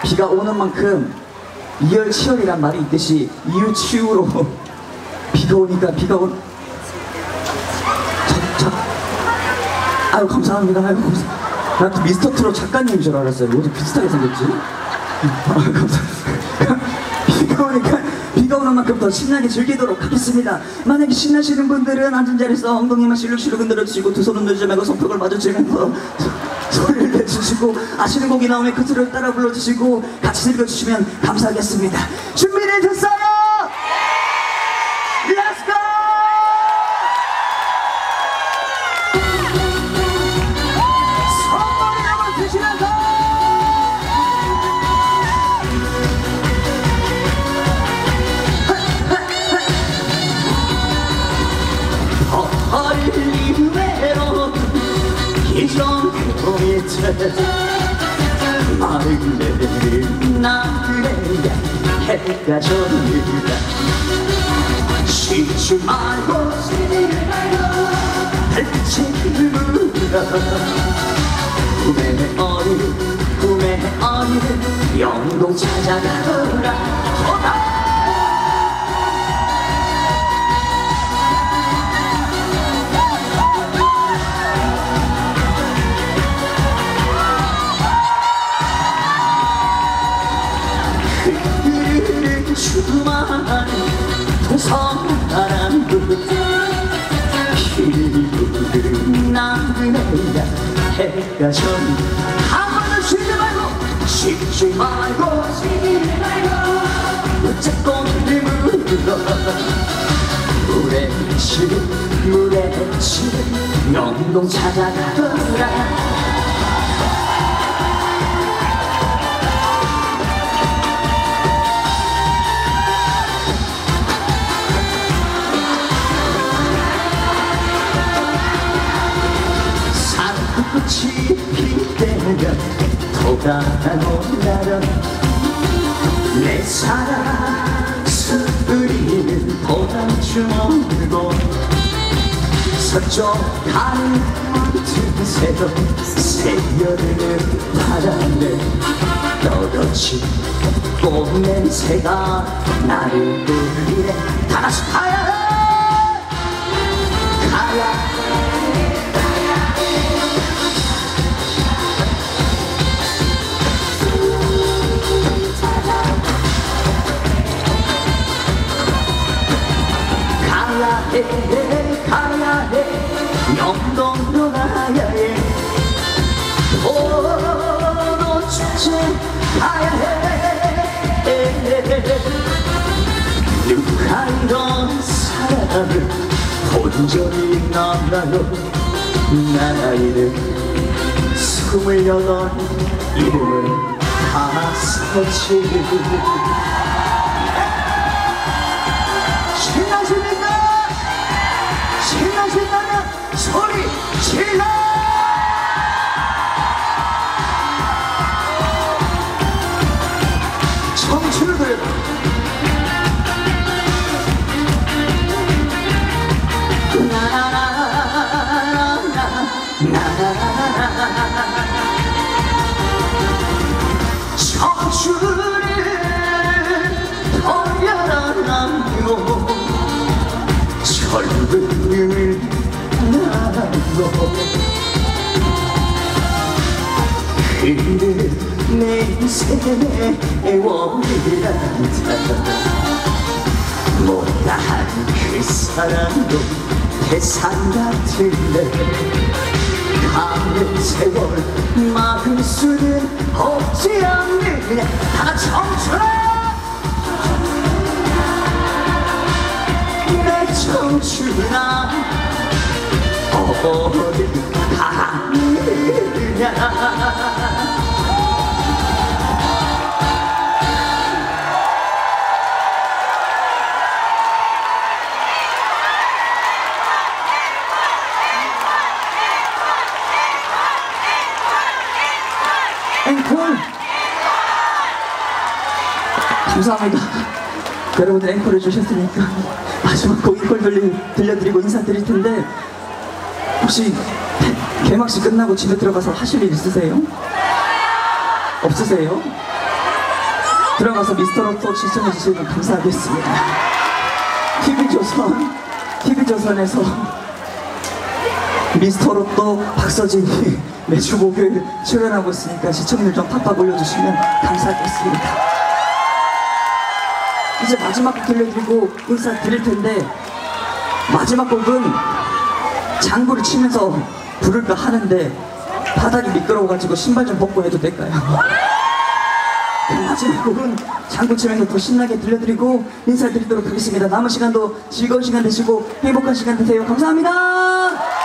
비가 오는 만큼 이열치열이란 말이 있듯이 이유치유로 비가 오니까 아유 감사합니다. 아유 감사합니다. 나 또 미스터 트롯 작가님인 줄 알았어요. 어디 비슷하게 생겼지? 아유 감사합니다. 비가 오는 만큼 더 신나게 즐기도록 하겠습니다. 만약에 신나시는 분들은 앉은 자리에서 엉덩이만 실룩실룩 흔들어주시고 두 손은 들지 말고 손뼉을 마주치면서 소리를 내주시고 아시는 곡이 나오면 그 소리를 따라 불러주시고 같이 즐겨주시면 감사하겠습니다. 준비되셨어요? Let's go! 손머리 한번 드시면서 헐리 외로운 기존 밑에 마음을 나그네야 해가 졌느라 쉬지 말고 달빛에 물들어 꿈의 어린 영동 찾아가라. 수많은 동성바람도 길을 나그네야 해가 전 한번은 쉬지 말고 어쨌건 물어 물에 치는 영동 찾아가더라. 꽃이 필 때면 돌아오나라 내 사랑 스으리는 도당주먹고 서쪽 가는 틈새로 새여름을 바람에 너같이 꽃냄새가 나를 울리네. 다같이 가야 가야 해 영동으로 가야 해 포도 축제 가야 해 누가 이런 사랑을 본 적이 있나요. 나이는 28 이름을 다 썼지. 신나십니까? 신나신다면 소리 질러! 청춘을 들여다. 청춘을 돌려남고 젊음을 나고 그를 내 인생의 애원이란다. 못다한 그 사랑도 태산 같은데 가는 세월 막을 수는 없지 않느냐. 다 청춘아 내 청춘아 어디 가느냐. 앵콜 감사합니다. 여러분들 앵콜 해주셨으니까 마지막 곡 앵콜 들려드리고 인사드릴 텐데 혹시 개막식 끝나고 집에 들어가서 하실 일 있으세요? 없으세요? 들어가서 미스터로또 시청해주시면 감사하겠습니다. TV조선에서 미스터로또 박서진이 매주 목요일 출연하고 있으니까 시청률 좀 팍팍 올려주시면 감사하겠습니다. 이제 마지막 곡 들려드리고 인사드릴 텐데, 마지막 곡은 장구를 치면서 부를까 하는데 바닥이 미끄러워가지고 신발 좀 벗고 해도 될까요? 마지막 곡은 장구 치면서 더 신나게 들려드리고 인사드리도록 하겠습니다. 남은 시간도 즐거운 시간 되시고 행복한 시간 되세요. 감사합니다.